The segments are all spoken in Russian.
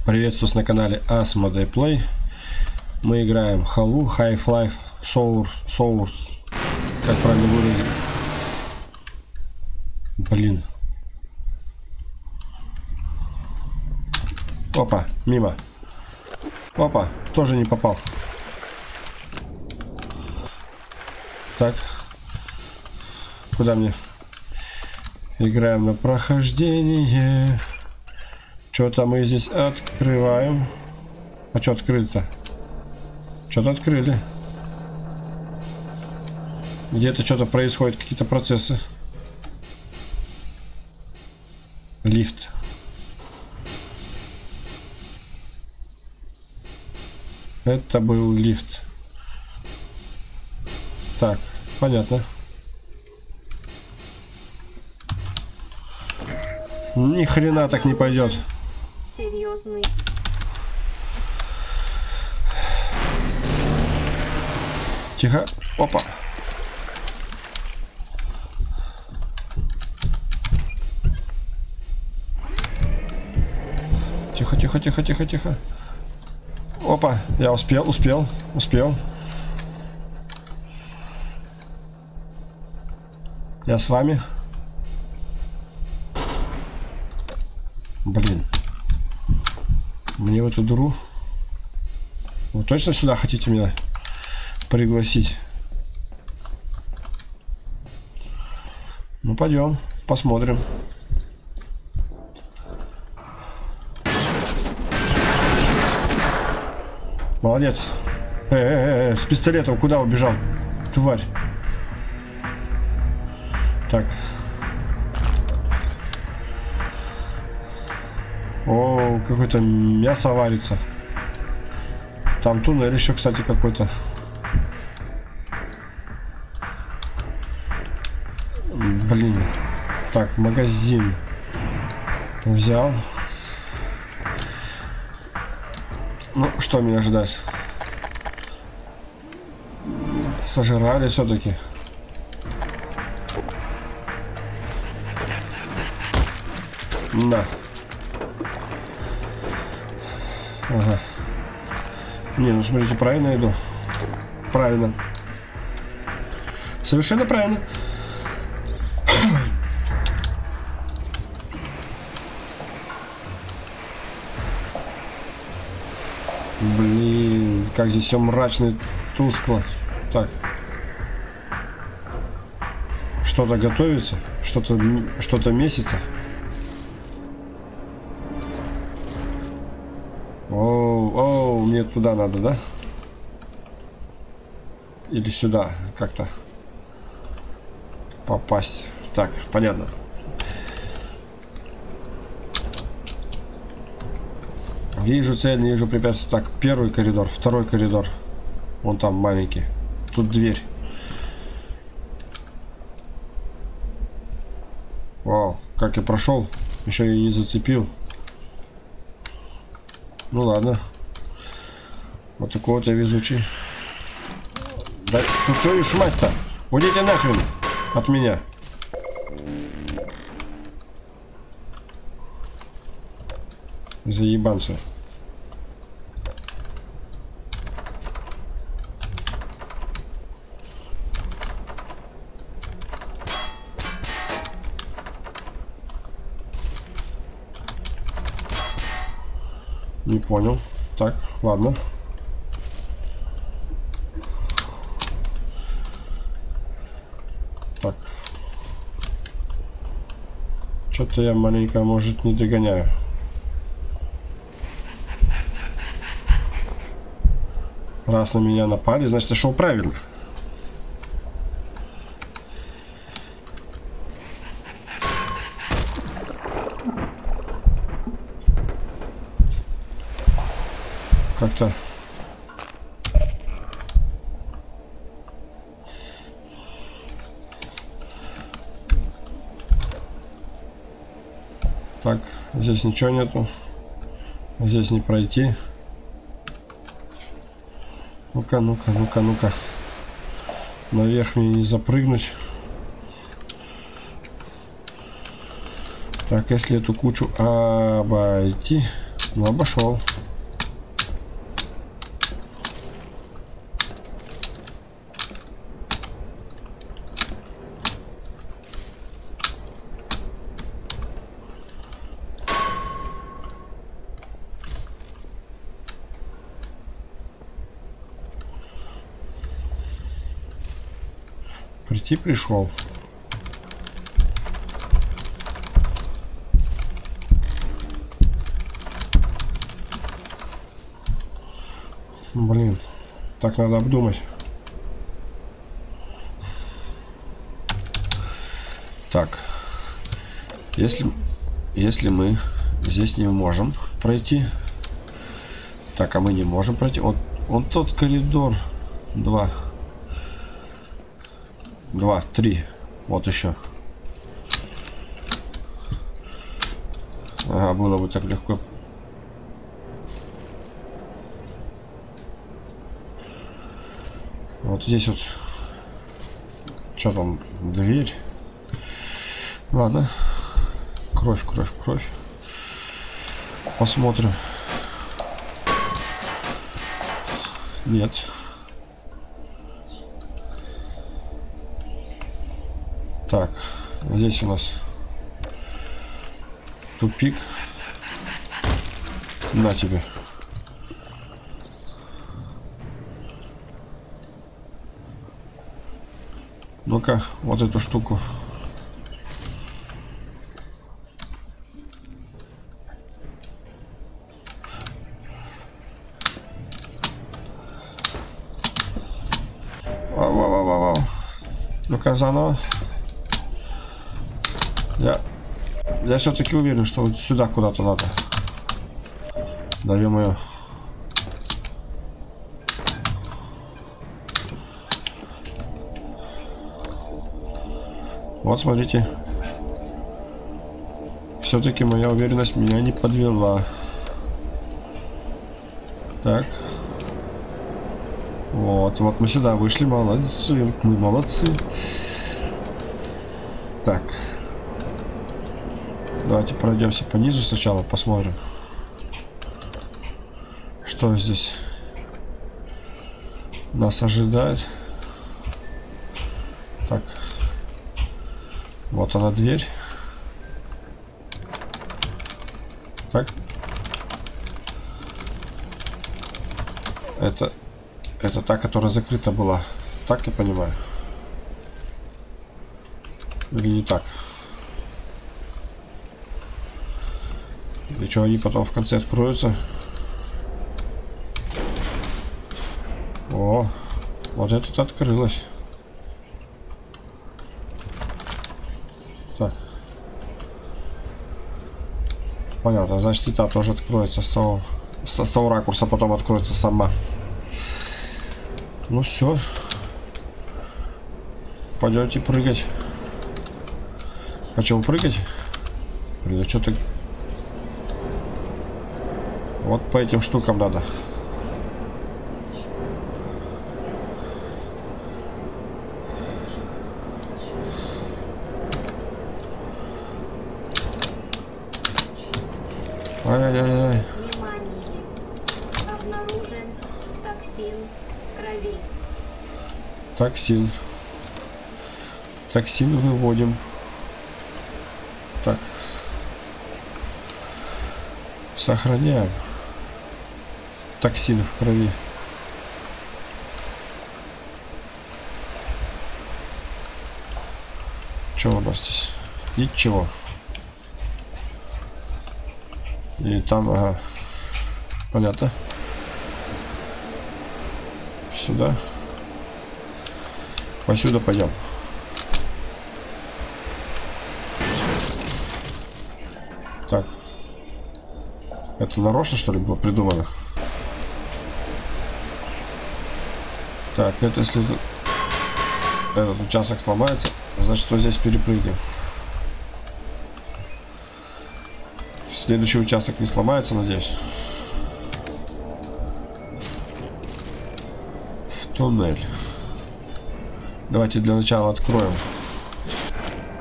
Приветствую вас на канале Asmodee Play. Мы играем Half-Life Half-Life Source. Как правильно выразить? Блин. Опа, мимо. Опа, тоже не попал. Так. Куда мне? Играем на прохождение. Что-то мы здесь открываем. А что открыли-то? Что-то открыли. Где-то что-то происходит, какие-то процессы. Лифт. Это был лифт. Так, понятно. Ни хрена так не пойдет. Серьезный. Тихо. Опа. Тихо, тихо, тихо, тихо, тихо. Опа, я успел. Я с вами. Блин. Мне в эту дыру. Вы точно сюда хотите меня пригласить? Ну, пойдем, посмотрим. Молодец. С пистолетом куда убежал? Тварь. Так. О, какое-то мясо варится. Там туннель еще, кстати, какой-то. Блин. Так, магазин. Взял. Ну, что меня ждать? Сожрали все-таки. На. Ага. Не, ну смотрите, правильно иду. Правильно. Совершенно правильно. Блин, как здесь все мрачно и тускло. Так. Что-то готовится, что-то месяца. Оу, мне туда надо, да? Или сюда как-то попасть. Так, понятно. Вижу цель, не вижу препятствий. Так, первый коридор, второй коридор. Вон там маленький. Тут дверь. Вау, как я прошел. Еще и не зацепил. Ну ладно. Вот такой вот я везучий. Да тут твою ж мать-то. Уйдите нахрен от меня. Заебанцы. Не понял. Так, ладно. Так. Что-то я маленько, может, не догоняю. Раз на меня напали, значит, я шел правильно. Как-то так, здесь ничего нету, здесь не пройти. Ну-ка, ну-ка, ну-ка, ну-ка, наверх мне не запрыгнуть. Так, если эту кучу обойти, Ну, обошел. Прийти пришел. Блин, так надо обдумать. Так, если мы здесь не можем пройти, так, а мы не можем пройти. Он тот коридор 2, 3, вот еще. Ага, было бы так легко. Вот здесь вот. Что там? Дверь. Ладно. Кровь, кровь, кровь. Посмотрим. Нет. Так. Здесь у нас тупик. На тебе. Ну-ка, вот эту штуку. Вау. Ну-ка, заново. Я все-таки уверен, что вот сюда куда-то надо. Да ё-моё. Вот смотрите. Все-таки моя уверенность меня не подвела. Так. Вот мы сюда вышли, молодцы. Мы молодцы. Так. Давайте пройдемся по низу сначала, посмотрим. Что здесь нас ожидает. Так. Вот она, дверь. Так. Это та, которая закрыта была. Так я понимаю. Или не так? Или что, они потом в конце откроются? О, вот это открылось. Так. Понятно, значит, и та тоже откроется с того ракурса, потом откроется сама. Ну все. Пойдемте прыгать. Почему прыгать? Блин, что-то... Вот по этим штукам надо. Ай-яй-яй. Внимание! Обнаружен токсин в крови. Токсин. Токсин выводим. Так. Сохраняем. Токсин в крови. Что у нас здесь? Ничего. И там, ага. Понятно. Сюда. Посюда пойдем. Так. Это нарочно, что ли, было придумано? Так, это если этот участок сломается, значит, что здесь перепрыгнем. Следующий участок не сломается, надеюсь. В туннель. Давайте для начала откроем.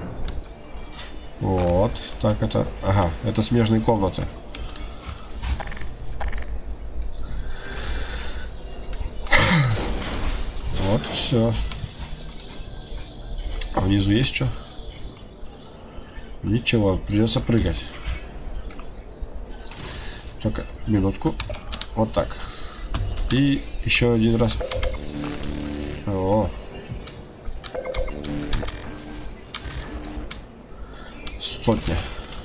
Вот. Так, это... Ага, это смежные комнаты. Вот, все. А внизу есть что? Ничего, придется прыгать. Только минутку. Вот так. И еще один раз. О. Сотня.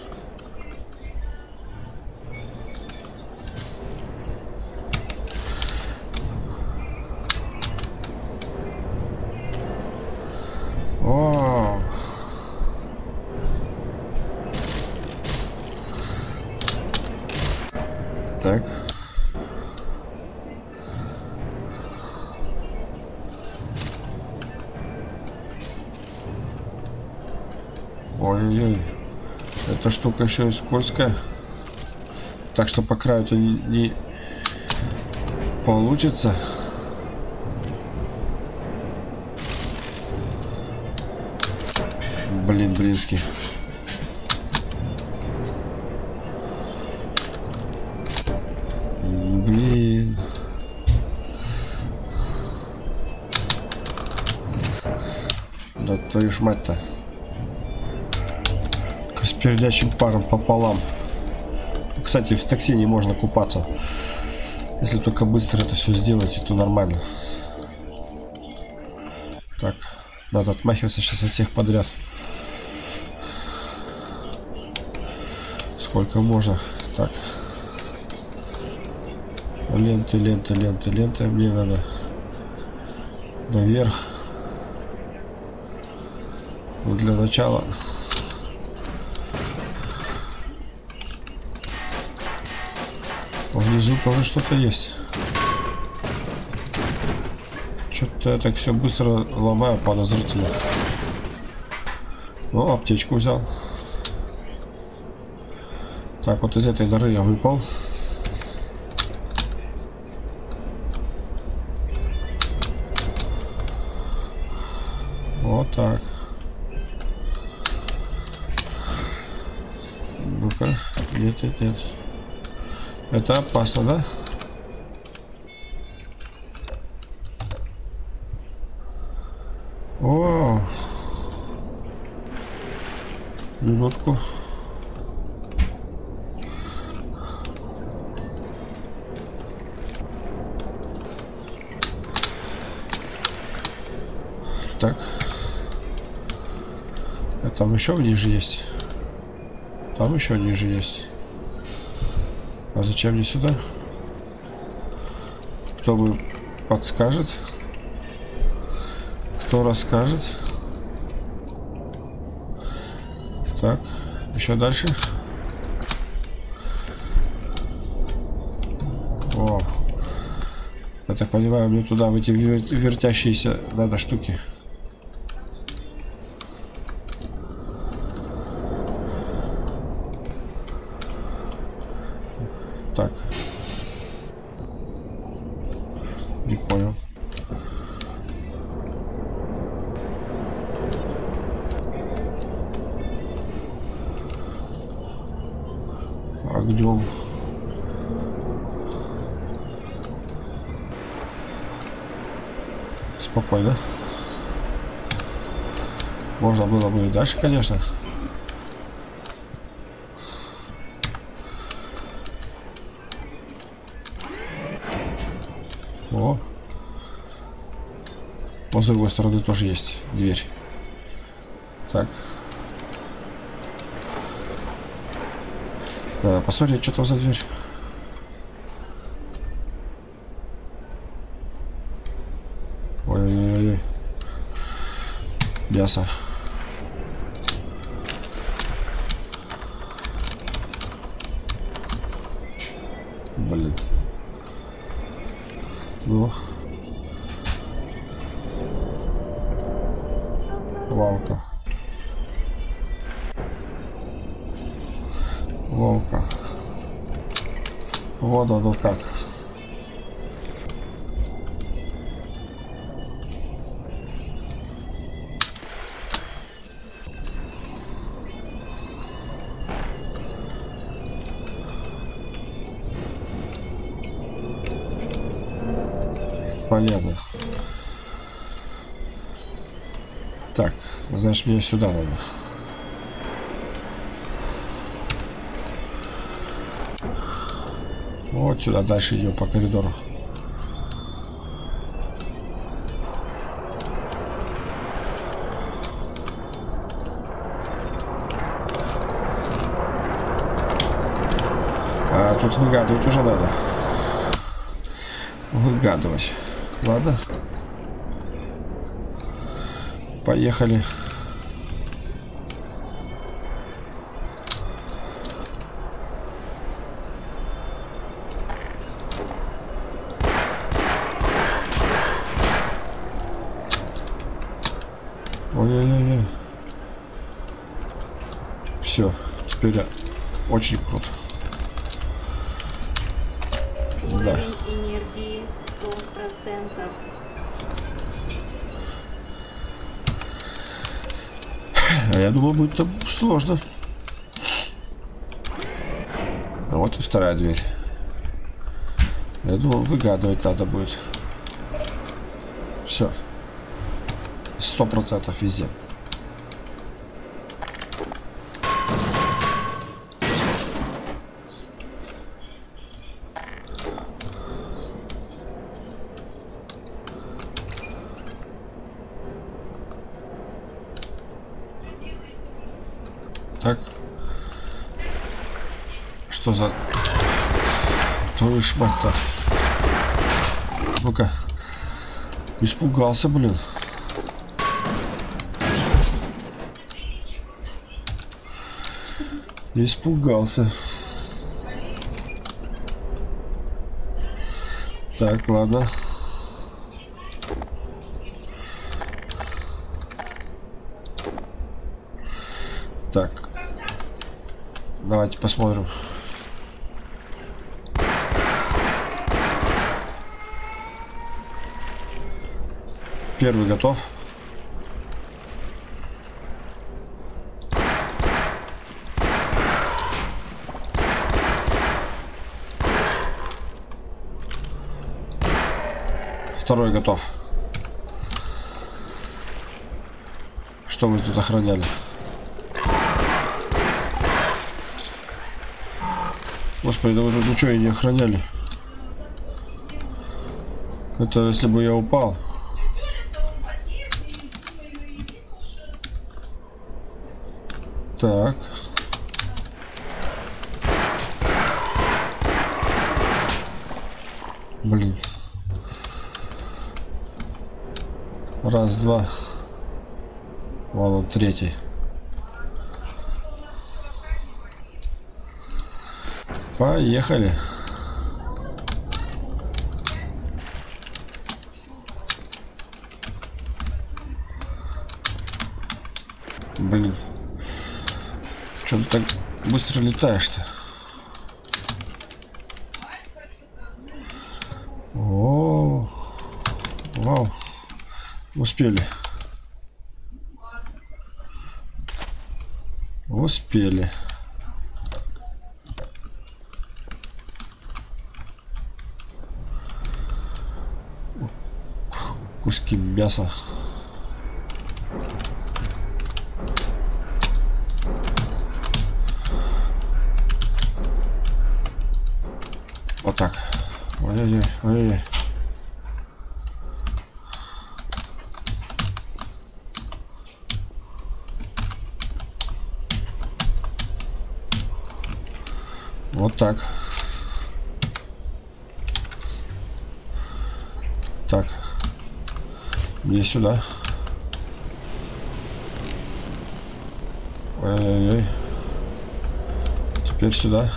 О. Так. Ой-ой-ой. Эта штука еще и скользкая. Так что по краю-то не получится. Блин, блинский. Блин. Да твою ж мать-то. С передачим паром пополам. Кстати, в токсине можно купаться. Если только быстро это все сделать, то нормально. Так, надо отмахиваться сейчас от всех подряд. Сколько можно. Так. Ленты, ленты, ленты, ленты. Мне надо наверх. Ну, для начала. Внизу тоже что-то есть. Что-то я так все быстро ломаю, подозрительно. Ну, аптечку взял. Так, вот из этой норы я выпал. Вот так. Ну-ка. Нет, нет, нет. Это опасно, да? О! Минутку. Так. А там еще ниже есть. Там еще ниже есть. А зачем мне сюда? Кто бы подскажет? Кто расскажет? Так, еще дальше. О, я так понимаю, мне туда в эти вертящиеся надо штуки. Так. Не понял. Огнем. Спокойно. Можно было бы и дальше, конечно. О. Вот с другой стороны тоже есть дверь. Так. Надо посмотреть, что там за дверь. Ой-ой-ой. Мясо. Блин. Ну. Вау-ка. Вау-ка. Вот оно как. Понятно. Так, значит, мне сюда надо. Вот сюда дальше идем по коридору. А тут выгадывать уже надо. Выгадывать. Ладно. Поехали. Ой-ой-ой. Все, теперь очень круто. Да. Уровень энергии 100%. А я думал, будет там сложно. А вот и вторая дверь. Я думал, выгадывать надо будет. Все. 100% везде. Так. Что за... Твою ж мать-то. Ну-ка. Испугался, блин. Испугался. Так, ладно. Так. Давайте посмотрим. Первый готов. Второй готов. Что вы тут охраняли? Господи, да вы тут ничего и не охраняли. Это если бы я упал. Так. Блин. Раз, два. Ладно, третий. Поехали. Блин. Что ты так быстро летаешь-то? О, вау. Успели. Успели. Куски мяса. Вот так. Ой-ой-ой, ой-ой-ой. Вот так. Так. Мне сюда. Ой-ой-ой. Теперь сюда.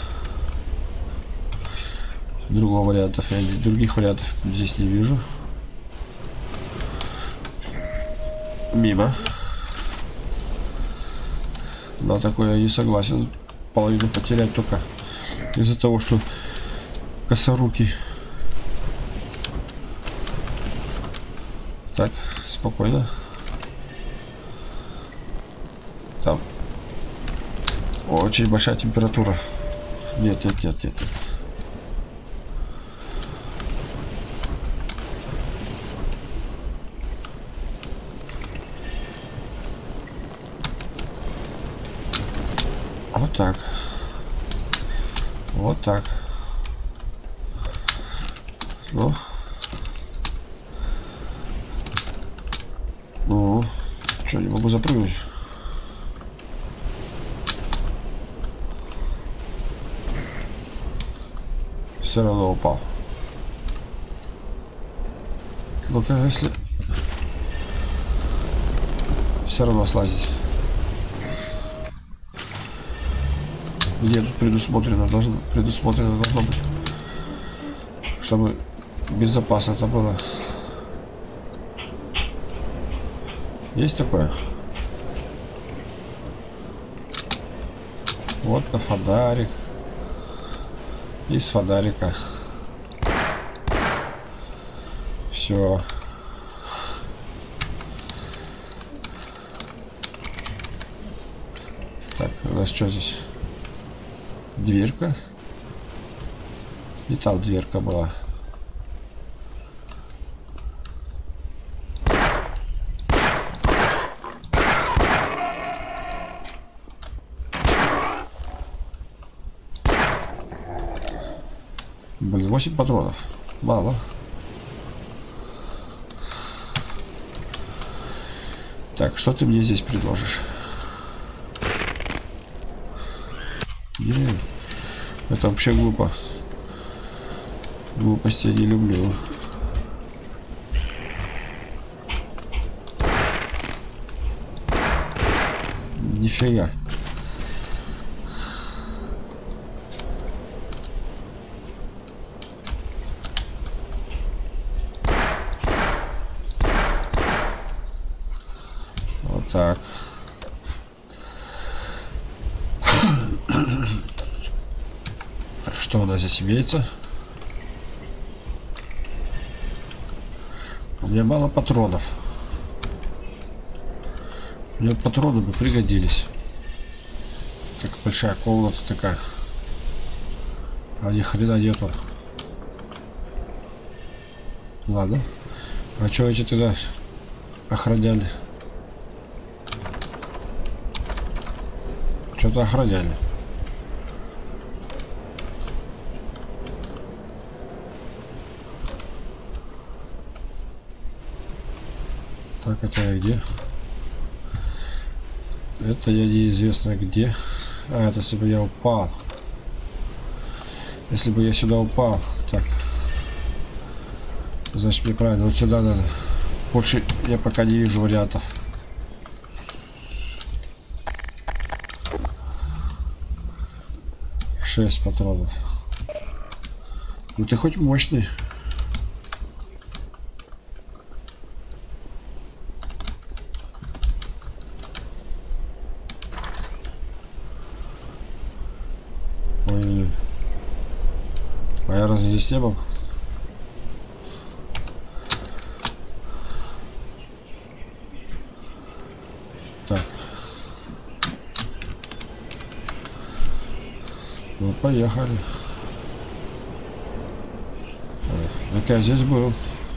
Других вариантов здесь не вижу. Мимо. На такое я не согласен. Половину потерять только из-за того, что косорукий. Так, спокойно. Там очень большая температура. Нет, нет, нет, нет. так. Вот так. Ну. Ну. Что, не могу запрыгнуть? Все равно упал. Ну-ка, если... Все равно слазить. Где тут предусмотрено должно быть, чтобы безопасно это было. Есть такое? Вот на фонарик. Из фонарика. Все. Так, у нас что здесь? Дверка. И там дверка была. Блин, 8 патронов. Мало. Так, что ты мне здесь предложишь? Нет, это вообще глупо. Глупости я не люблю. Нифига. Вот так. Что у нас здесь имеется? У меня мало патронов. Мне патроны бы пригодились. Так большая комната такая. А ни хрена нету. Ладно. А что эти тогда охраняли? Что-то охраняли. Так, это я где? Это я неизвестно где. А, это если бы я упал. Если бы я сюда упал. Так. Значит, мне правильно вот сюда надо. Больше я пока не вижу вариантов. Шесть патронов. Ну ты хоть мощный. Ой. А я разве здесь не был? Так. Ну, поехали. Так, я здесь был.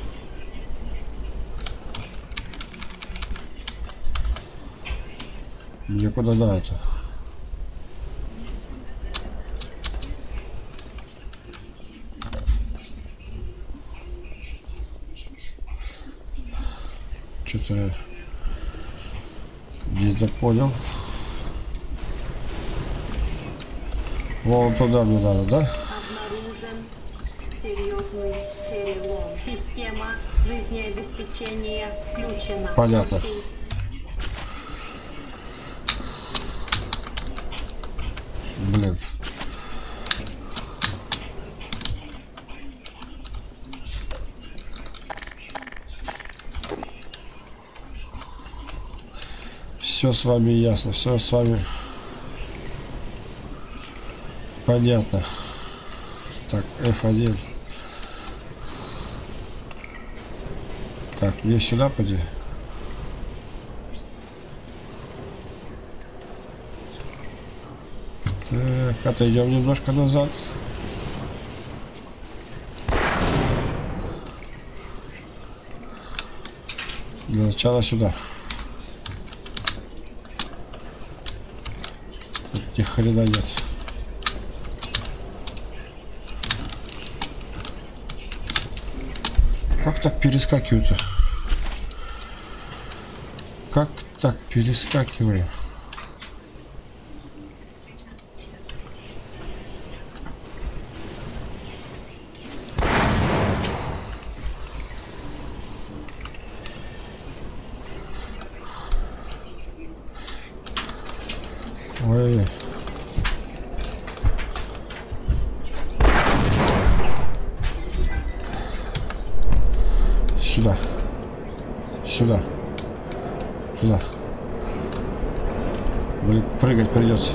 Мне куда да это? Что-то я не допонял. Вон туда мне надо, да? Обнаружен серьезный перелом. Система жизнеобеспечения включена. Понятно. Окей. Блин. Все с вами ясно, все с вами понятно. Так, F1. Так, мне сюда пойди. Так, отойдем немножко назад. Для начала сюда. Ни хрена нет. Как так перескакиваю-то? Как так перескакиваю? Ой. Сюда. Сюда. Туда. Блин, прыгать придется.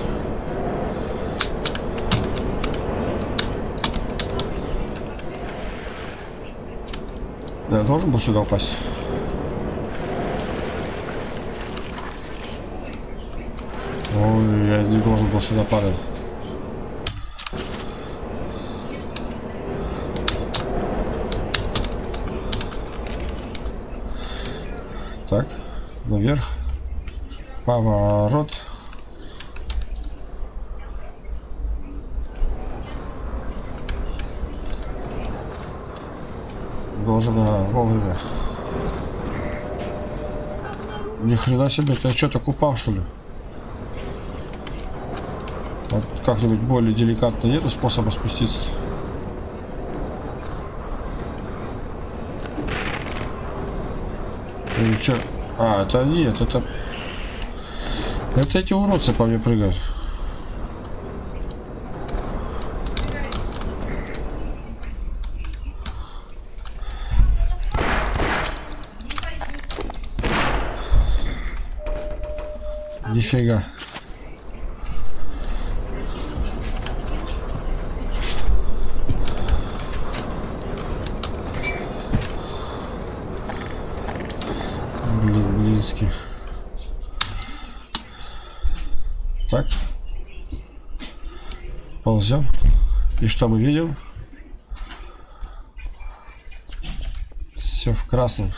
Да, я должен был сюда упасть. Ой, я не должен был сюда падать. Так, наверх. Поворот. Должен вовремя. Ни хрена себе, ты что, так упал, что ли? Вот как-нибудь более деликатно нету способа спуститься? Или что? А, это нет, это эти уродцы по мне прыгают. Нифига. Блинский. Так. Ползем. И что мы видим? Все в красном.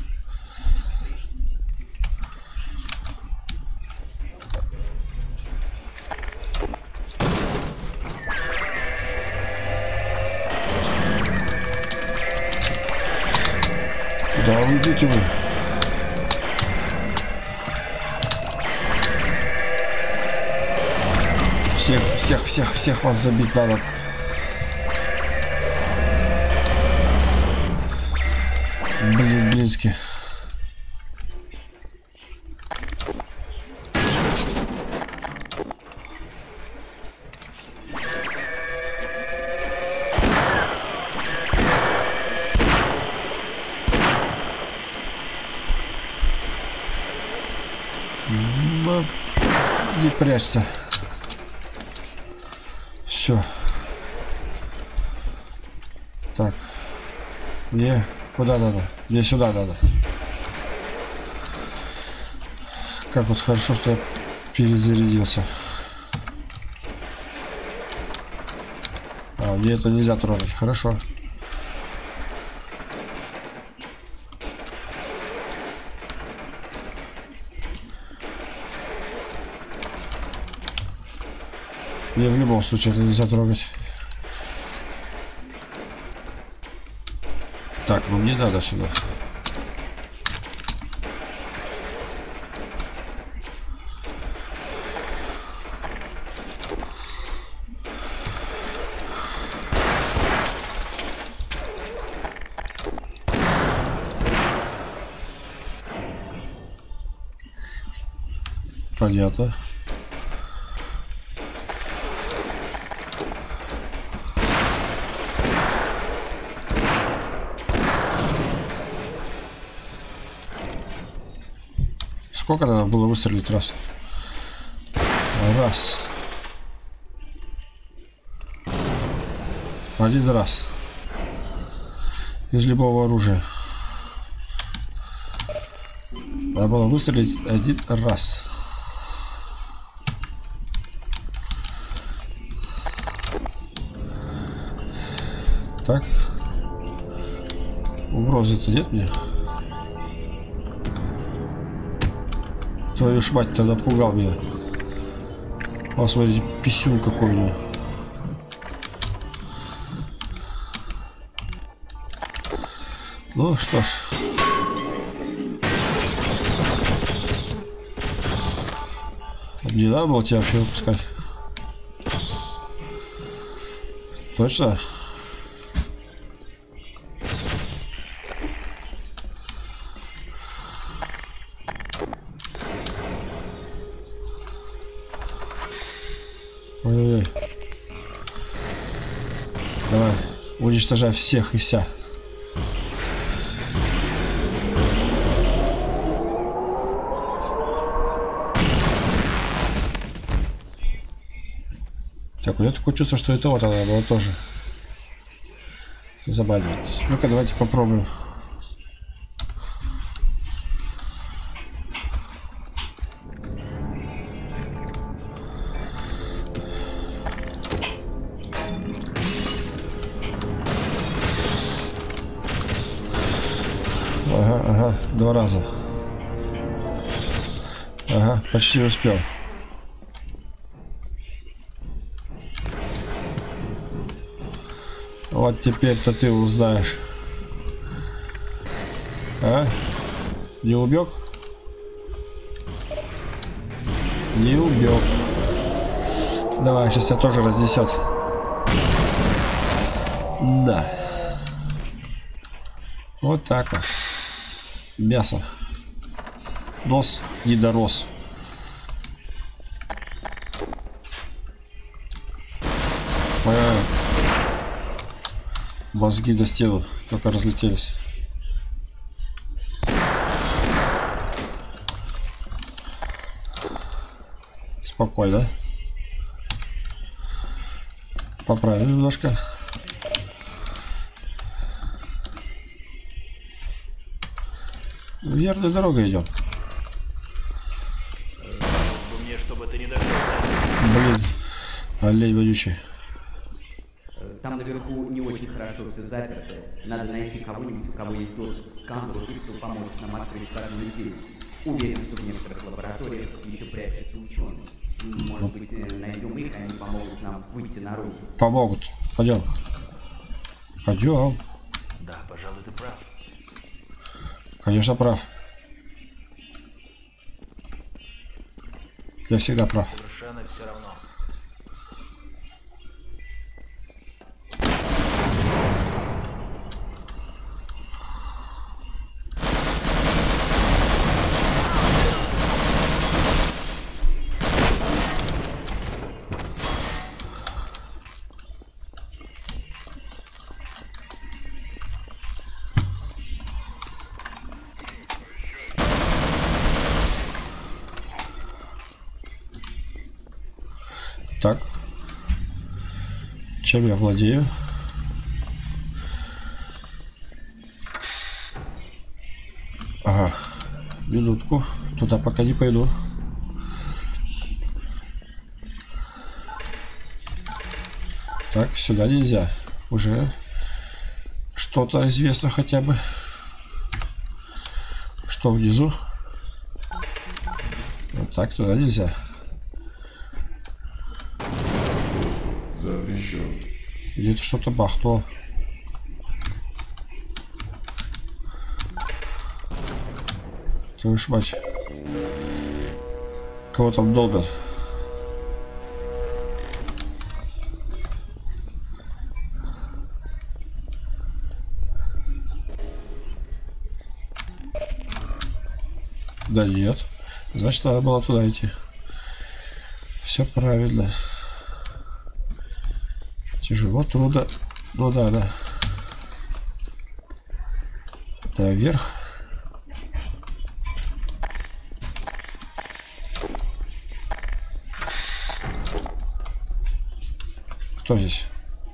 Куда вы идете вы? Всех вас забить надо. Блин, блинский. Не прячься. Все. Так. Мне куда надо? Мне сюда надо. Как вот хорошо, что я перезарядился. А, мне это нельзя трогать. Хорошо. Мне в любом случае это нельзя трогать. Так, ну мне надо сюда. Понятно. Сколько надо было выстрелить раз? Раз. Один раз. Из любого оружия. Надо было выстрелить один раз. Так. Угрозы-то нет мне? Твою ж мать, ты напугал меня. О, смотрите, писюн какой у него. Ну что ж. Не надо было тебя вообще выпускать. Точно? Ой-ой-ой. Давай, уничтожай всех и вся. Так, у меня такое чувство, что это вот она была тоже забанить. Ну-ка, давайте попробуем. Ага, ага, 2 раза. Ага, почти успел. Вот теперь-то ты узнаешь. А? Не убег? Не убег. Давай, сейчас я тоже разнесет. Да. Вот так вот. Мясо. Нос не дорос. Мозги достигли, только разлетелись. Спокойно. Поправим немножко. Верная дорога идем. Мне, чтобы ты не дошел. Блин, олень вонючий. Там наверху не очень хорошо все заперто. Надо найти кого-нибудь, у кого есть доступ к сканеру, и кто поможет нам открыть входную дверь. Уверен, что в некоторых лабораториях еще прячутся ученые. Может быть, найдем их, и они помогут нам выйти наружу. Помогут. Пойдем. Пойдем. Да, пожалуй, ты прав. Конечно, прав. Я всегда прав. Совершенно все равно. Так. Чем я владею? Ага. Минутку. Туда пока не пойду. Так, сюда нельзя. Уже что-то известно хотя бы. Что внизу? Вот так, туда нельзя. Где-то что-то бахнуло. Твою ж мать. Кого там долбят? Да нет. Значит, надо было туда идти. Все правильно. Тяжело, трудно. Ну да, да. Наверх. Кто здесь?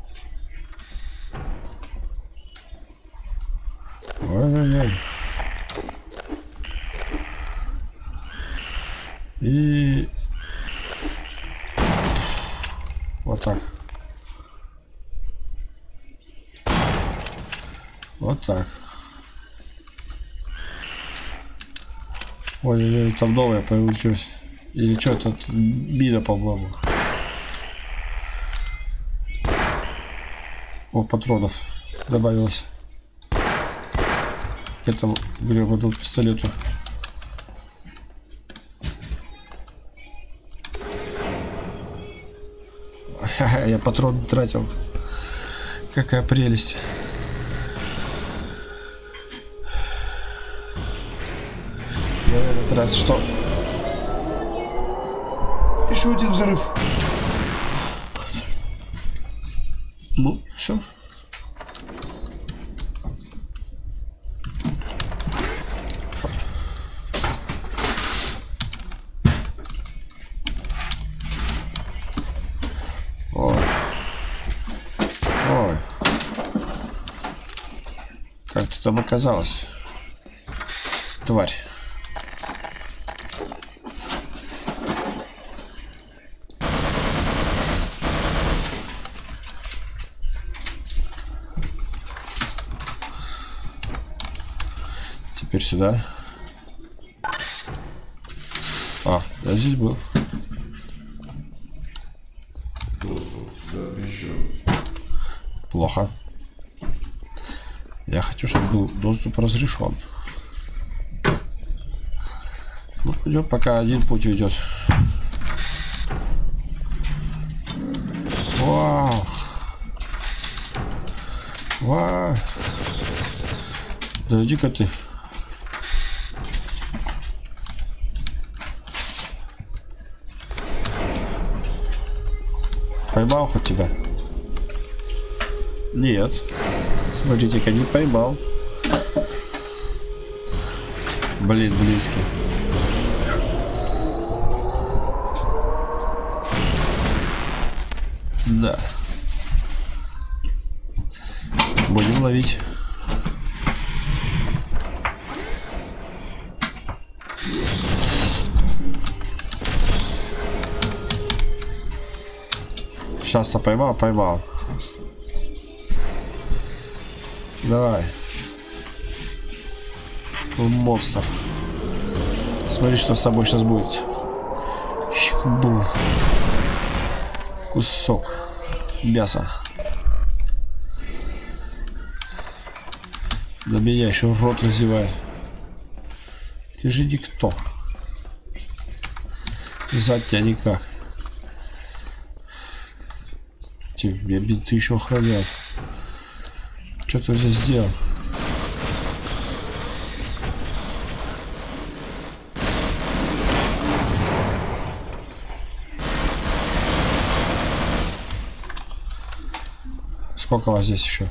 Ой-ой-ой. И вот так. Вот так. Ой-ой-ой, там новая получилась. Или что, тут мина, по-моему. О, патронов добавилось к этому гребаному пистолету. Я патрон тратил. Какая прелесть. И в этот раз что? Еще один взрыв. Ну, все. Ой. Ой. Как ты там оказалась? Тварь. Теперь сюда. А, я здесь был. Плохо. Я хочу, чтобы был доступ разрешен. Ну, пойдем, пока один путь ведет. Вау! Вау! Да иди-ка ты. Поймал хоть тебя? Нет. Смотрите-ка, не поймал. Блин, близкий. Да. Будем ловить. Сейчас-то поймал, поймал. Давай. Монстр. Смотри, что с тобой сейчас будет. Щекбу. Кусок мяса. Да меня еще рот разевает. Ты же никто. Звать тебя никак. Меня бинты еще охраняют. Что ты здесь сделал? Сколько вас здесь еще?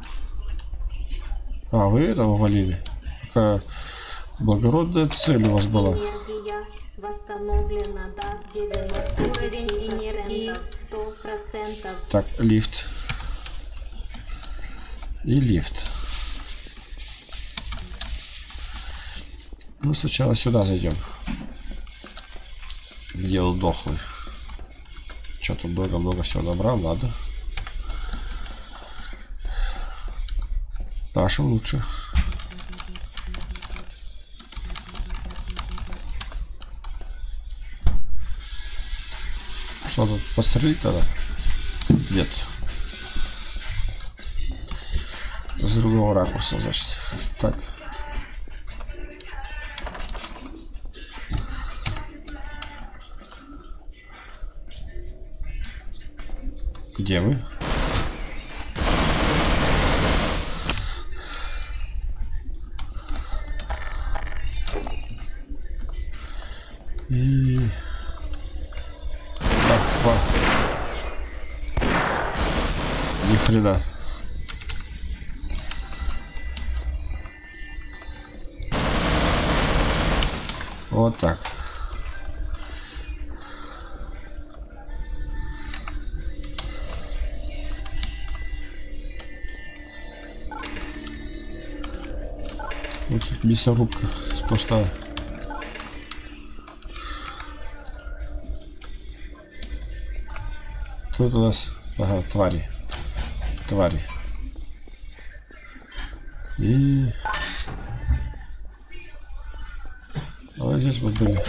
А, вы этого валили? Какая благородная цель у вас была. Энергия восстановлена до 90%. Уровень энергии 100%. Так, лифт. И лифт. Ну, сначала сюда зайдем. Где он дохлый? Что тут много-много всего набрал, ладно. Наша лучше. Что тут, пострелить надо? Нет. С другого ракурса, значит. Так. Где вы? И... Ни хрена. Вот так. Вот тут мясорубка сплошная. Тут у нас, ага, твари. Твари. И... А вот здесь вот были.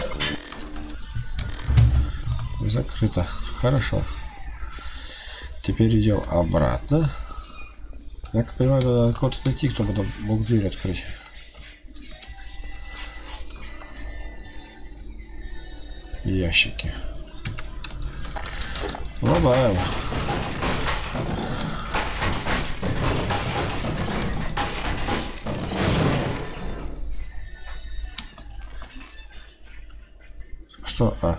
Закрыто. Хорошо. Теперь идем обратно. Я как понимаю, надо кого-то найти, кто бы мог дверь открыть. Ящики. Ломаем. Что? А.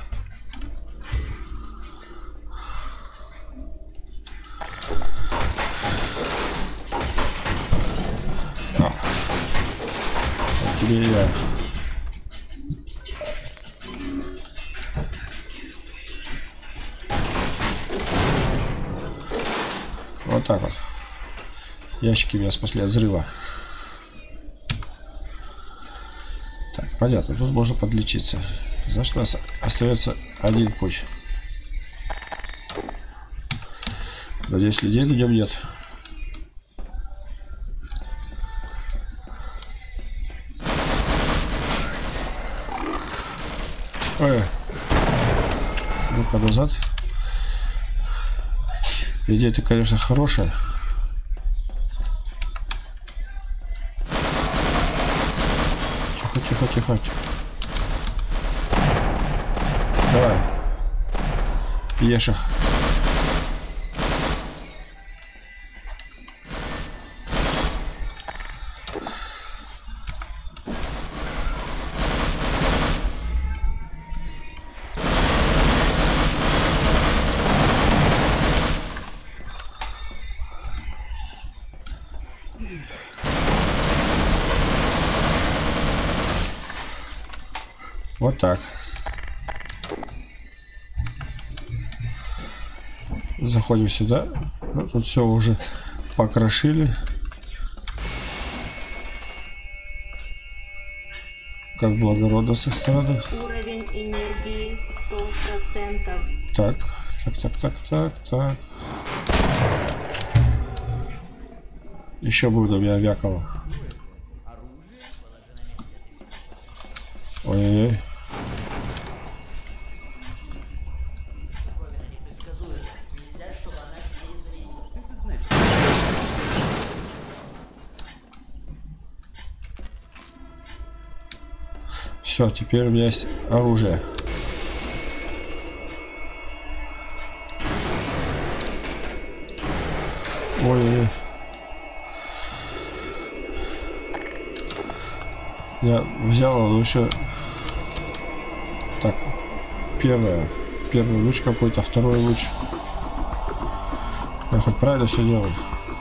Тебе я. Вот так вот. Ящики меня спасли от взрыва. Так, понятно. Тут можно подлечиться. Значит, у нас остается один путь. Надеюсь, людей на нем нет. Ой. Ну-ка назад. Идея-то, конечно, хорошая. Тихо, тихо, тихо. Давай. Ешь их. Вот так. Заходим сюда. Ну, тут все уже покрошили. Как благородно со стороны. Уровень энергии 100%. Так, так. Еще буду меня вякало. Ой-ой-ой. Все, теперь у меня есть оружие. Ой-ой-ой. Я взял, но еще... Так, первый луч какой-то, второй луч. Я хоть правильно все делаю?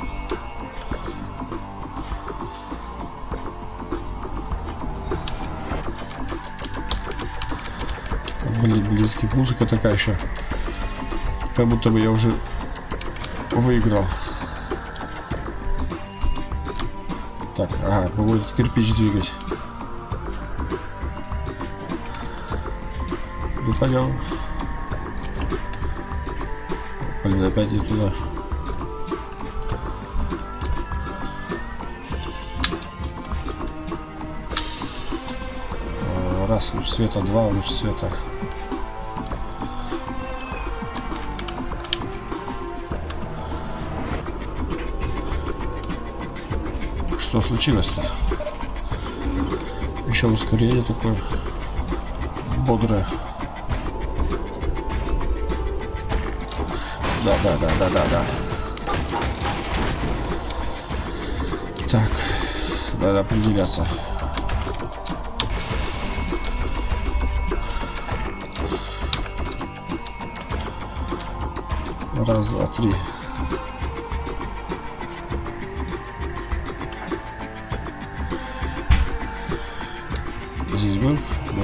Блин, близкий. Музыка такая еще. Как будто бы я уже выиграл. Так, ага, могу этот кирпич двигать. Ну, пойдем. Блин, опять не туда. Раз луч света, два луч света. Что случилось-то? Еще ускорение такое бодрое. Да. Так, надо определяться. Раз, два, три. Здесь был.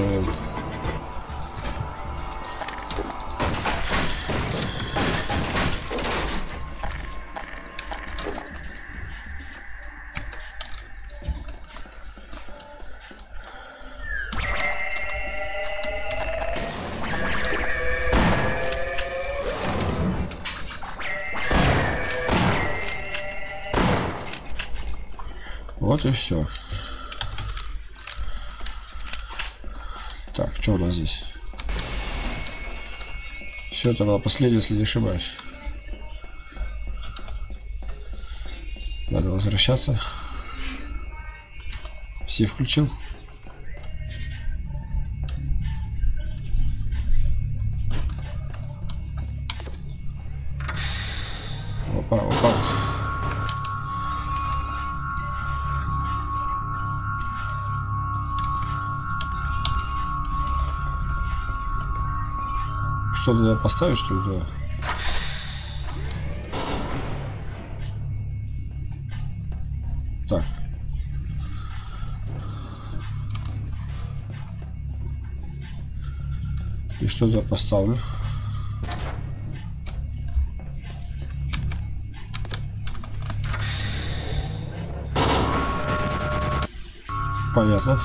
Вот и все. Так, что у нас здесь? Все, это было последнее, если не ошибаюсь. Надо возвращаться. Все включил. Опа, опа. Что туда поставить, что ли, туда? Так. И что туда поставлю? Понятно.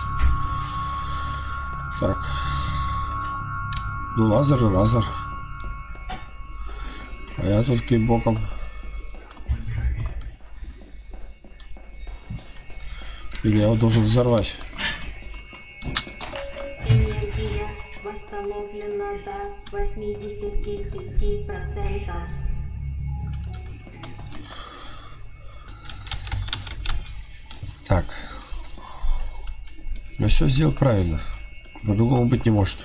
Так. Ну, лазер и лазер. А я тут боком. Или я его должен взорвать? Энергия восстановлена до 85%. Так. Я все сделал правильно. По-другому быть не может.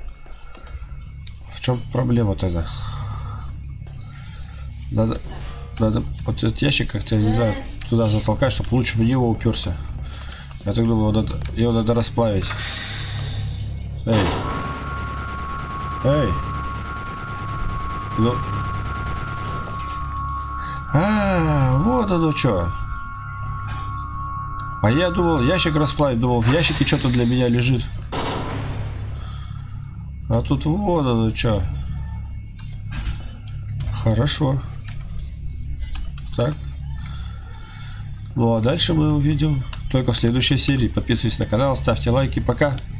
В чем проблема тогда? Надо вот этот ящик как-то, я не знаю, туда затолкать, чтобы лучше в него уперся. Я так думаю, его надо расплавить. Эй. Эй. Ну. Вот оно что. А я думал, ящик расплавить, думал, в ящике что-то для меня лежит. А тут вот оно что. Хорошо. Так. Ну а дальше мы увидим только в следующей серии. Подписывайтесь на канал, ставьте лайки. Пока.